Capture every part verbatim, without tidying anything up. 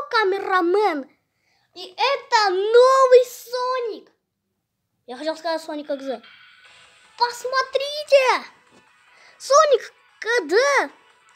камерамен. И это новый Соник. Я хотел сказать Соник икс. Посмотрите! Соник КД.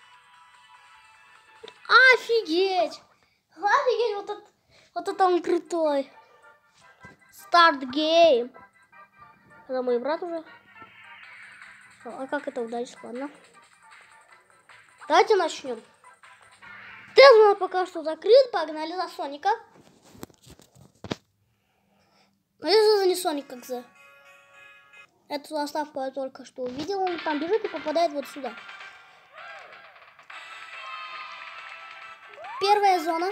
Офигеть! Офигеть, вот это, вот это он крутой. Старт гейм. Это мой брат уже. А как это удачно? Ладно. Давайте начнем. Тест у нас пока что закрыт. Погнали за Соника. А это не Соник икс. Эту заставку я только что увидел. Он там бежит и попадает вот сюда. Первая зона.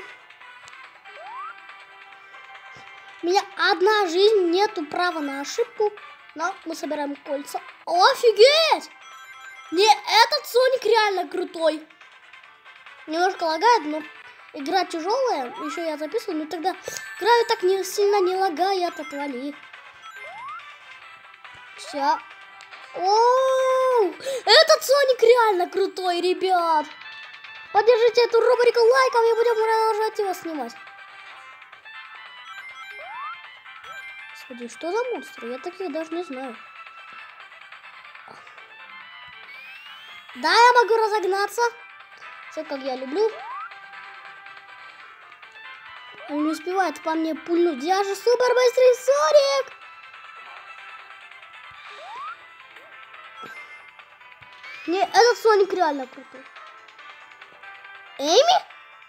У меня одна жизнь, нету права на ошибку. Но мы собираем кольца. Офигеть! Не, этот Соник реально крутой. Немножко лагает, но игра тяжелая. Еще я записывал, но тогда играю так не сильно не лагает, отвали. Все. Оу! Этот Соник реально крутой, ребят. Поддержите эту рубрику лайком, и будем продолжать его снимать. Господи, что за монстры? Я таких даже не знаю. Да, я могу разогнаться. Все, как я люблю. Он не успевает по мне пульнуть. Я же супер быстрый Соник. Не, этот Соник реально крутой. Эми?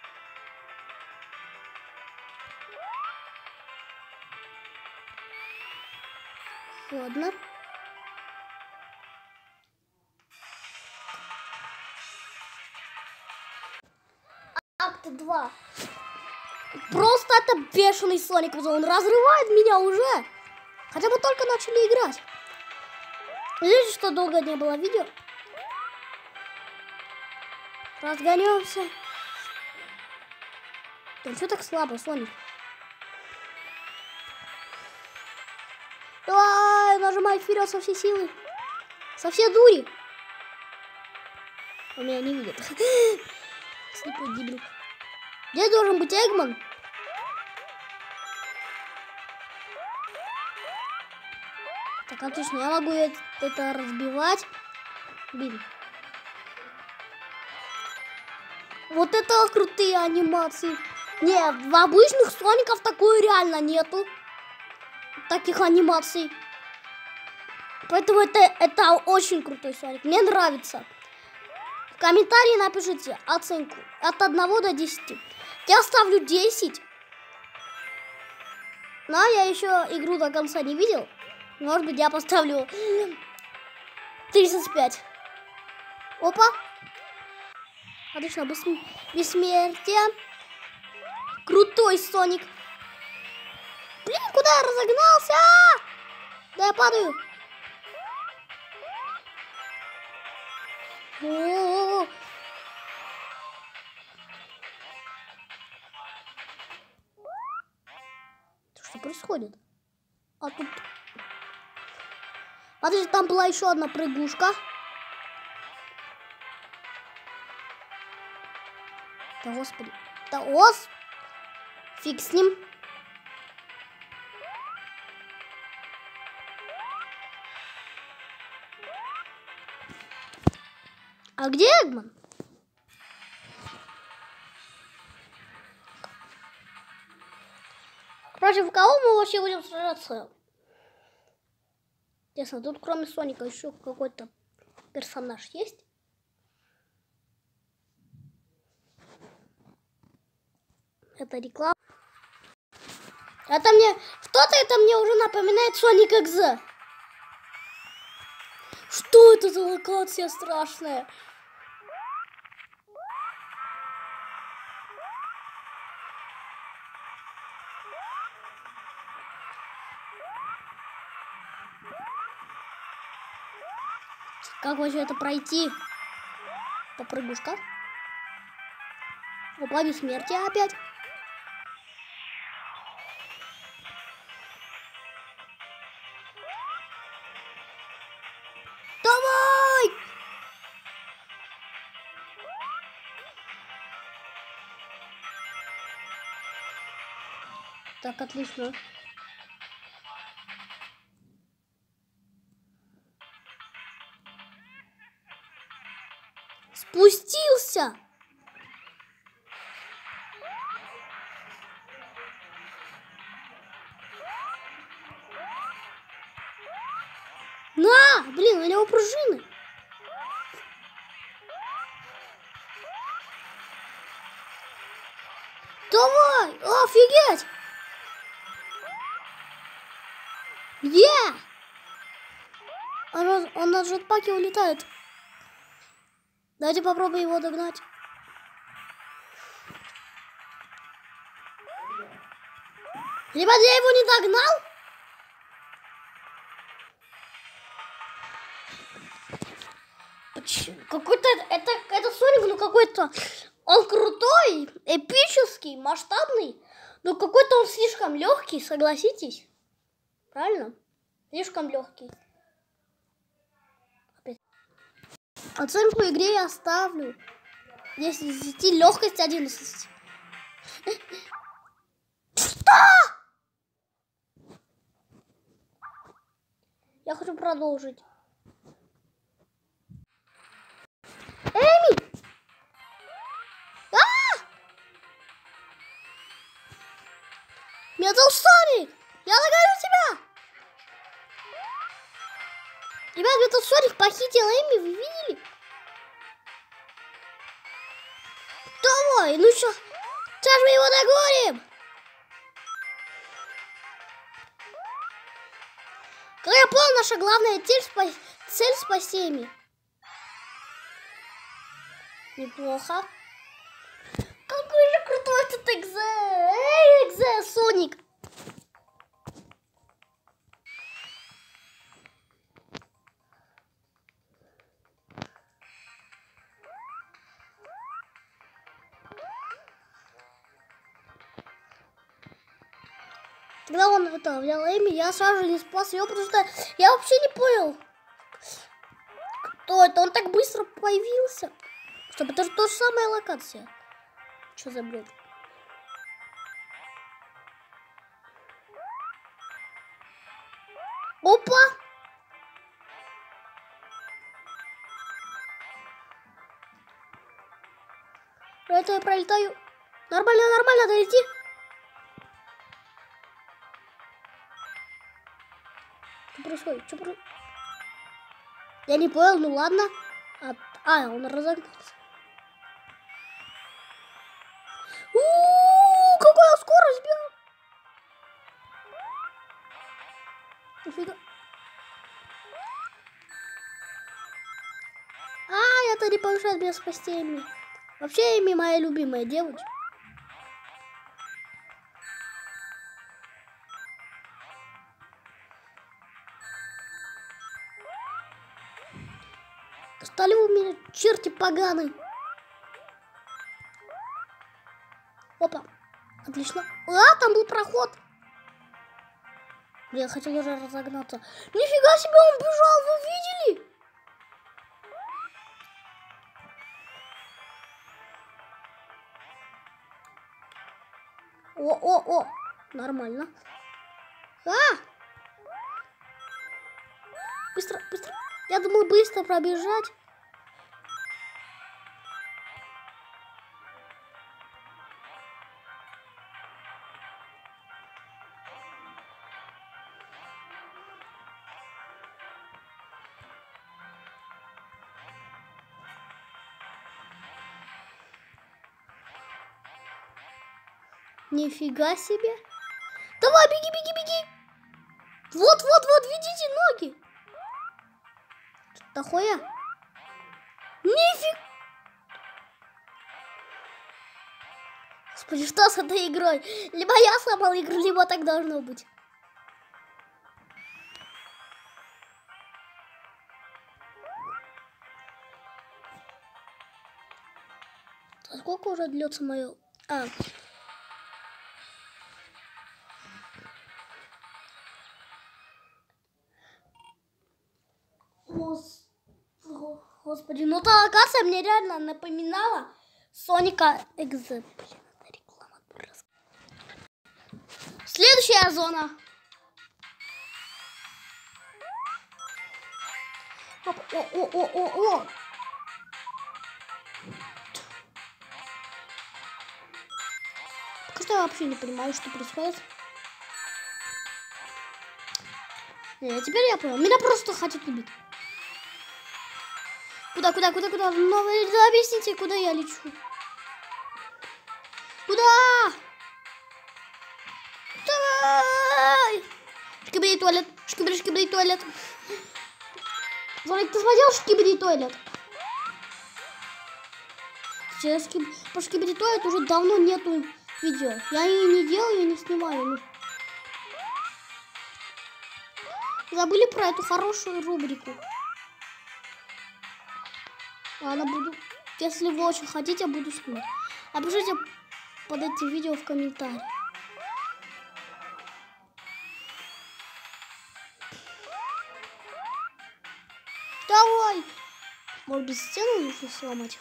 Ладно. Акт два. Просто это бешеный Соник. Он разрывает меня уже. Хотя мы только начали играть. Видите, что долго не было видео? Разгонемся. Да что так слабо, Соник? Давай, нажимай вперед со всей силы. Со всей дури. Он меня не видит. Слепой дебил. Где должен быть Эгман? Так, отлично, я могу это разбивать. Блин. Вот это крутые анимации. Нет, в обычных Соников такой реально нету. Таких анимаций. Поэтому это, это очень крутой Соник. Мне нравится. В комментарии напишите оценку от одного до десяти. Я ставлю десять. Но я еще игру до конца не видел. Может быть, я поставлю тридцать пять. Опа. Отлично, бессмертие. Крутой Соник. Блин, куда я разогнался? Да я падаю. О-о-о. Что происходит? А тут... Подожди, там была еще одна прыгушка. Да господи. Да ос. Фиг с ним. А где Эгман? Против кого мы вообще будем сражаться? Интересно, тут кроме Соника еще какой-то персонаж есть? Это реклама. Это мне... Что-то это мне уже напоминает Соник икс. Что это за локация страшная? Как вообще это пройти? Попрыгушка. Опа, бессмертие опять. Давай! Так, отлично. Спустился. На, блин, у него пружины. Давай, офигеть. Где? Он, он на джетпаке улетает. Давайте попробуем его догнать. Ребят, я его не догнал. Какой-то это, это Соник, ну какой-то он крутой, эпический, масштабный, но какой-то он слишком легкий, согласитесь? Правильно? Слишком легкий. Оценку игре я ставлю десять из десяти, легкость одиннадцать. Что? Я хочу продолжить. Эми! А! Метал Соник! Я догоню тебя! Ребят, Метал Соник похитил Эми, вы видели? Давай, ну что? Сейчас мы его догоним! Как я понял, наша главная цель, спа... цель спасти Эми. Неплохо. Какой же крутой этот Экзе! Эй, Экзе, Соник! Когда он это взял Эми, я сразу же не спас ее, потому что я вообще не понял, кто это. Он так быстро появился. Чтобы это же та же самая локация. Что за бред? Опа! Это я пролетаю. Нормально, нормально, дойти. Что происходит? Что происходит? Я не понял, ну ладно. А, а он разогнался. У-у-у, какая скорость, бил! Нифига. А, это не помешает мне спасти Эми. Вообще Эми моя любимая девочка. Стали у меня черти поганые. Опа, отлично. А, там был проход. Я хотел уже разогнаться. Нифига себе, он бежал, вы видели? О, о, о, нормально. А! Быстро, быстро. Я думал быстро пробежать. Нифига себе. Давай, беги, беги, беги. Вот, вот, вот, видите ноги? Что такое? Нифиг. Господи, что с этой игрой? Либо я сломал игру, либо так должно быть. А сколько уже длится мое... А. Господи, ну та локация мне реально напоминала Соника Экзе. Блин, это реклама. Следующая зона. О-о-о-о-о-о. Пока что я вообще не понимаю, что происходит. Не, теперь я понял. Меня просто хотят убить. Куда, куда, куда, куда? Ну, вы объясните, куда я лечу. Куда? Давай! Шкибри туалет, шкибри, шкибри туалет. Зорик, ты смотрел шкибри туалет? Сейчас шкиб... по шкибри туалет уже давно нету видео. Я ее не делаю, я не снимаю. Ну. Забыли про эту хорошую рубрику. Ладно, буду. Если вы очень хотите, я буду снимать. Напишите под этим видео в комментариях. Давай! Может быть, стену нужно сломать?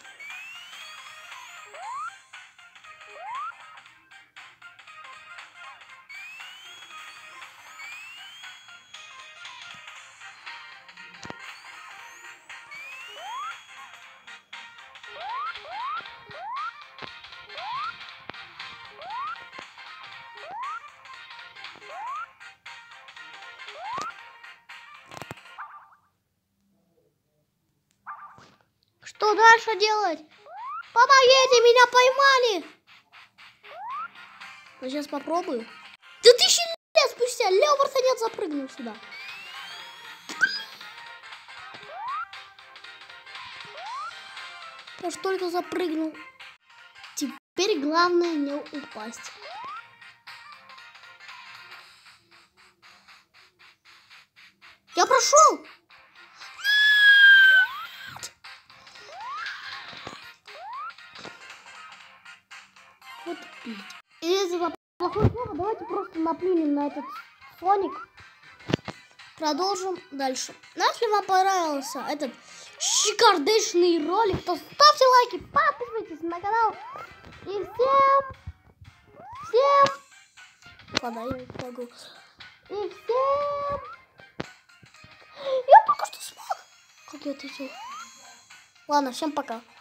Что дальше делать? Помогите, меня поймали! Я сейчас попробую. Да тысячи лет спустя Лео Вартанец запрыгнул сюда. Я ж только запрыгнул. Теперь главное не упасть. Я прошел! Вот. Из-за этого плохого слова давайте просто наплюнем на этот Соник. Продолжим дальше. Ну, если вам понравился этот шикардычный ролик, то ставьте лайки, подписывайтесь на канал. И всем, всем, ладно, я не могу. И всем, я только что смог. Как я это делал? Ладно, всем пока.